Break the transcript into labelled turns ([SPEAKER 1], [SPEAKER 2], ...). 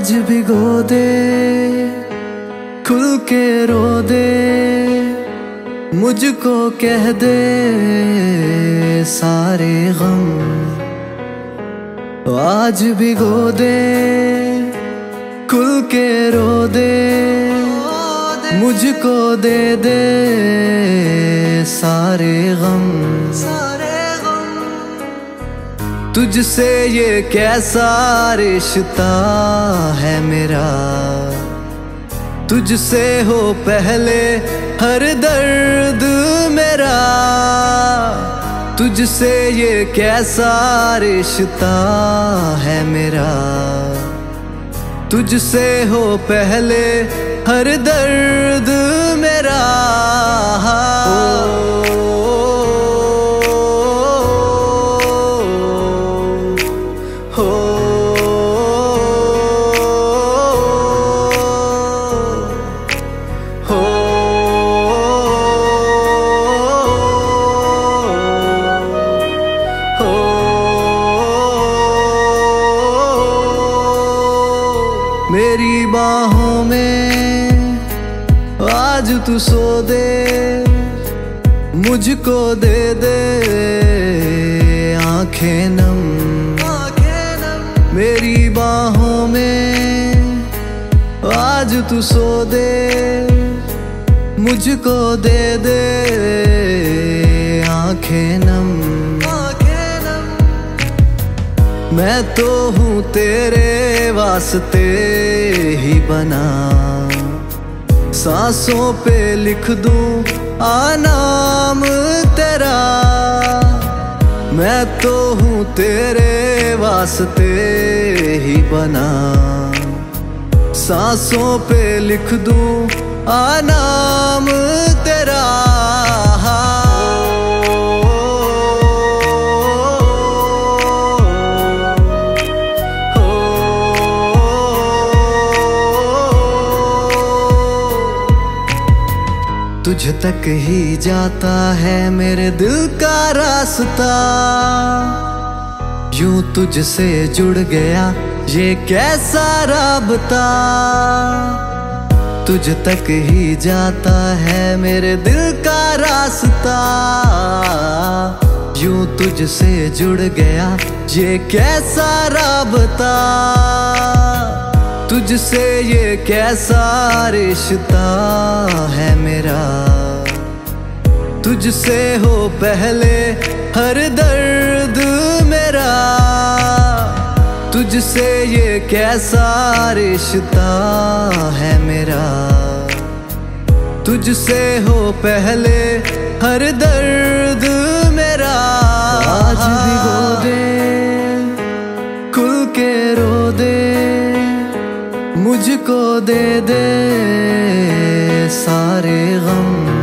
[SPEAKER 1] आज भिगो दे, खुल के रो दे, मुझको कह दे सारे गम। आज भिगो दे, खुल के रो दे, मुझको दे दे सारे गम। तुझसे ये कैसा रिश्ता है मेरा, तुझसे हो पहले हर दर्द मेरा। तुझसे ये कैसा रिश्ता है मेरा, तुझसे हो पहले हर दर्द मेरा। मेरी बाहों में आज तू सो दे, मुझको दे दे आंखें नम। मेरी बाहों में आज तू सो दे, मुझको दे दे आंखें नम। मैं तो हूँ तेरे वास्ते ही बना, सांसों पे लिख दूं नाम तेरा। मैं तो हूँ तेरे वास्ते ही बना, सांसों पे लिख दूं नाम तेरा। तुझ तक ही जाता है मेरे दिल का रास्ता, यूं तुझसे जुड़ गया ये कैसा राबता। तुझ तक ही जाता है मेरे दिल का रास्ता, यूं तुझसे जुड़ गया ये कैसा राबता। तुझसे ये कैसा रिश्ता है मेरा, तुझसे हो पहले हर दर्द मेरा। तुझसे ये कैसा रिश्ता है मेरा, तुझसे हो पहले हर दर्द मेरा। आज भिगो दे, खुल के रो दे, मुझको दे दे सारे गम।